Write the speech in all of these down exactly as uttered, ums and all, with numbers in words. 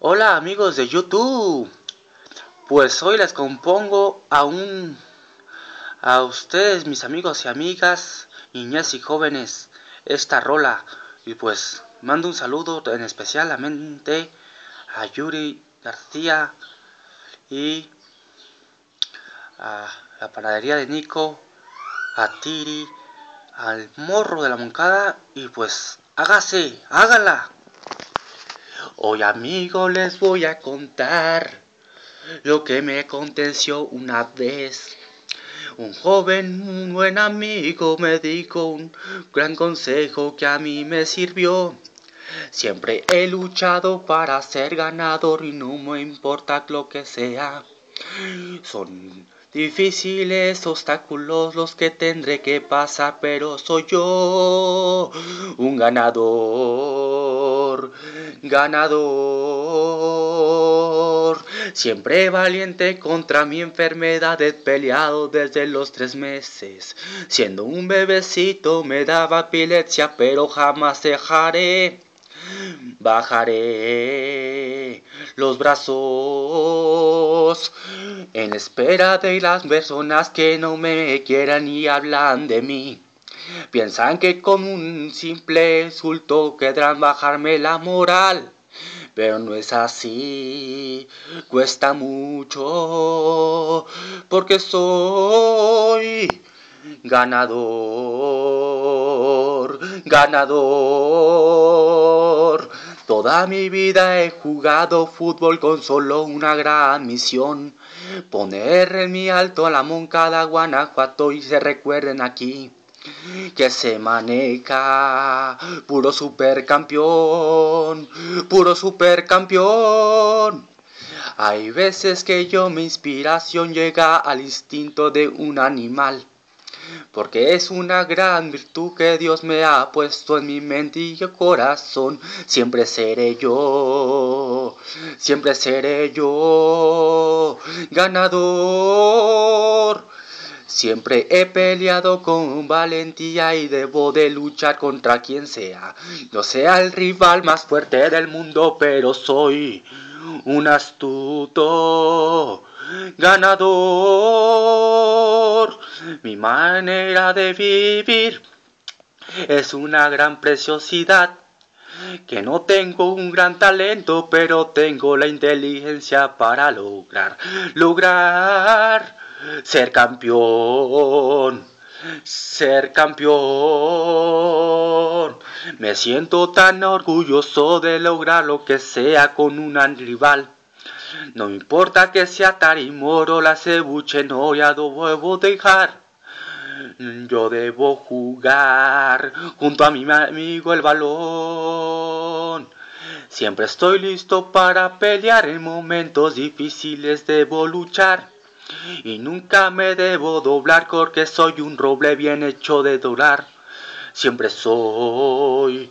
Hola amigos de YouTube, pues hoy les compongo a un a ustedes, mis amigos y amigas, niñas y jóvenes, esta rola. Y pues mando un saludo en especialmente a Yuri García y a la panadería de Nico, a Tiri, al morro de la Moncada. Y pues hágase, hágala. Hoy amigos les voy a contar lo que me aconteció una vez. Un joven, un buen amigo me dijo un gran consejo que a mí me sirvió. Siempre he luchado para ser ganador y no me importa lo que sea. Son difíciles obstáculos los que tendré que pasar, pero soy yo un ganador, ganador. Siempre valiente contra mi enfermedad, he peleado desde los tres meses. Siendo un bebecito me daba epilepsia, pero jamás dejaré. Bajaré los brazos en espera de las personas que no me quieran y hablan de mí. Piensan que con un simple insulto querrán bajarme la moral, pero no es así, cuesta mucho, porque soy ganador, ganador. Toda mi vida he jugado fútbol con solo una gran misión: poner en mi alto a la Moncada, Guanajuato, y se recuerden aquí que se maneja puro supercampeón, puro supercampeón. Hay veces que yo mi inspiración llega al instinto de un animal, porque es una gran virtud que Dios me ha puesto en mi mente y corazón. Siempre seré yo, siempre seré yo, ganador. Siempre he peleado con valentía y debo de luchar contra quien sea. No sea el rival más fuerte del mundo, pero soy un astuto ganador. Mi manera de vivir es una gran preciosidad, que no tengo un gran talento, pero tengo la inteligencia para lograr, lograr ser campeón, ser campeón. Me siento tan orgulloso de lograr lo que sea con un rival. No importa que sea Tarimoro, la cebuche, no, ya no debo dejar. Yo debo jugar junto a mi amigo el balón. Siempre estoy listo para pelear, en momentos difíciles debo luchar. Y nunca me debo doblar, porque soy un roble bien hecho de dorar. Siempre soy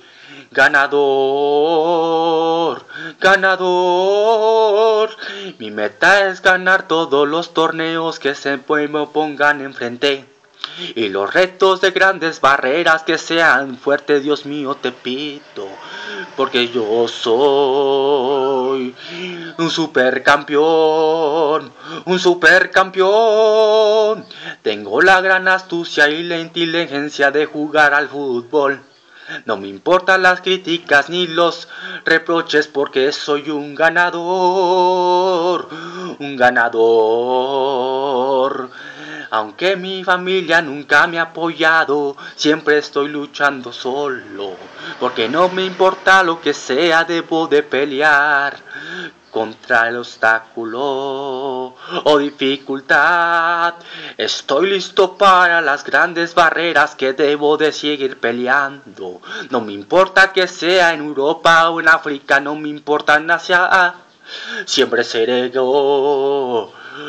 ganador, ganador. Mi meta es ganar todos los torneos que se me pongan enfrente, y los retos de grandes barreras que sean fuertes, Dios mío, te pido, porque yo soy un supercampeón, un supercampeón. Tengo la gran astucia y la inteligencia de jugar al fútbol. No me importan las críticas ni los reproches, porque soy un ganador, un ganador. Aunque mi familia nunca me ha apoyado, siempre estoy luchando solo, porque no me importa lo que sea, debo de pelear contra el obstáculo o dificultad. Estoy listo para las grandes barreras que debo de seguir peleando. No me importa que sea en Europa o en África, no me importa en Asia. Siempre seré yo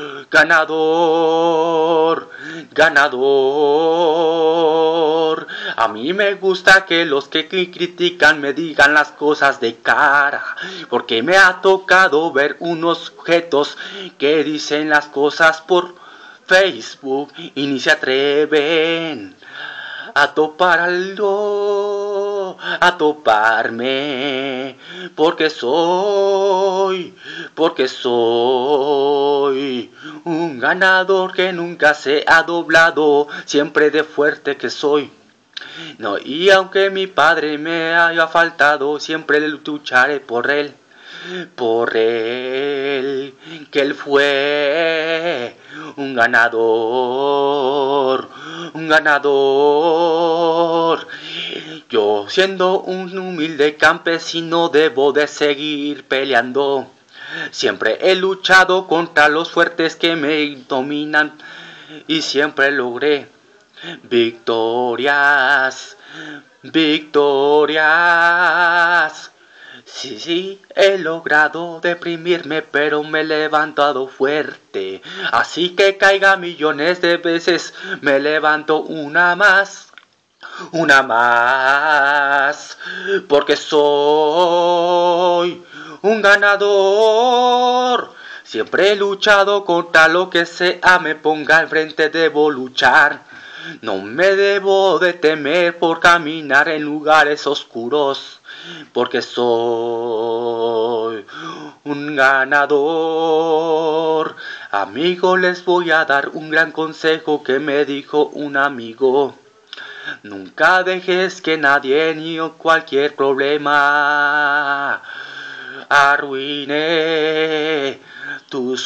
ganador, ganador. A mí me gusta que los que critican me digan las cosas de cara, porque me ha tocado ver unos sujetos que dicen las cosas por Facebook y ni se atreven a topar algo a toparme, porque soy, porque soy un ganador que nunca se ha doblado, siempre de fuerte que soy. No, y aunque mi padre me haya faltado, siempre lucharé por él, por él, que él fue un ganador, un ganador. Yo, siendo un humilde campesino, debo de seguir peleando. Siempre he luchado contra los fuertes que me dominan y siempre logré victorias, victorias. Sí, sí, he logrado deprimirme, pero me he levantado fuerte. Así que caiga millones de veces, me levanto una más, una más. Porque soy un ganador. Siempre he luchado contra lo que sea me ponga enfrente, debo luchar. No me debo de temer por caminar en lugares oscuros, porque soy un ganador. Amigo, les voy a dar un gran consejo que me dijo un amigo. Nunca dejes que nadie ni cualquier problema arruine tus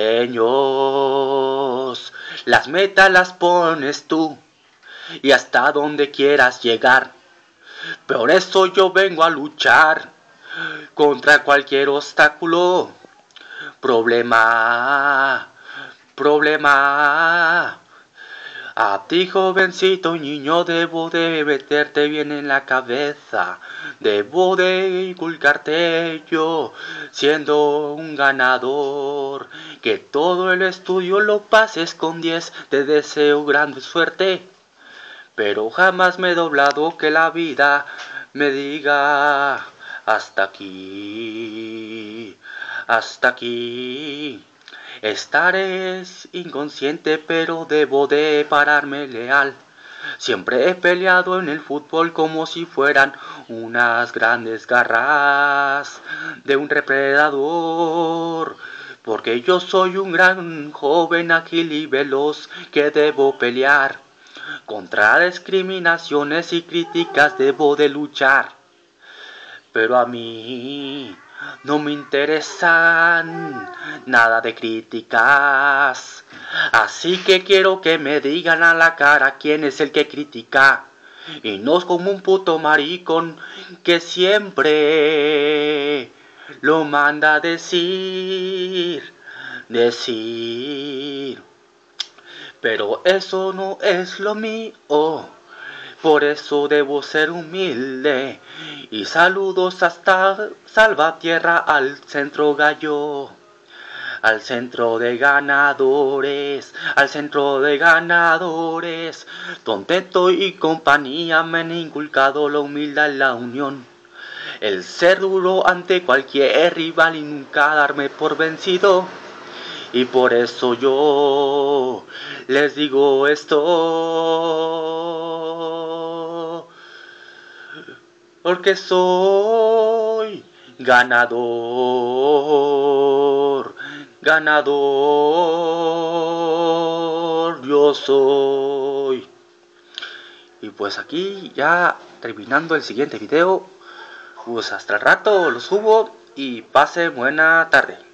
sueños. Las metas las pones tú y hasta donde quieras llegar. Por eso yo vengo a luchar contra cualquier obstáculo, problema, problema. A ti, jovencito niño, debo de meterte bien en la cabeza. Debo de inculcarte yo, siendo un ganador. Que todo el estudio lo pases con diez, te deseo grande suerte. Pero jamás me he doblado, que la vida me diga hasta aquí, hasta aquí. Estaré inconsciente, pero debo de pararme leal. Siempre he peleado en el fútbol como si fueran unas grandes garras de un depredador. Porque yo soy un gran joven ágil y veloz que debo pelear. Contra discriminaciones y críticas debo de luchar. Pero a mí no me interesan nada de críticas. Así que quiero que me digan a la cara quién es el que critica. Y no es como un puto maricón que siempre lo manda a decir, decir. Pero eso no es lo mío. Por eso debo ser humilde. Y saludos hasta Salvatierra, al centro gallo, al centro de ganadores, al centro de ganadores. Tonteto y compañía me han inculcado la humildad y la unión. El ser duro ante cualquier rival y nunca darme por vencido. Y por eso yo les digo esto, porque soy ganador, ganador, yo soy. Y pues aquí ya terminando el siguiente video, pues hasta el rato lo subo y pase buena tarde.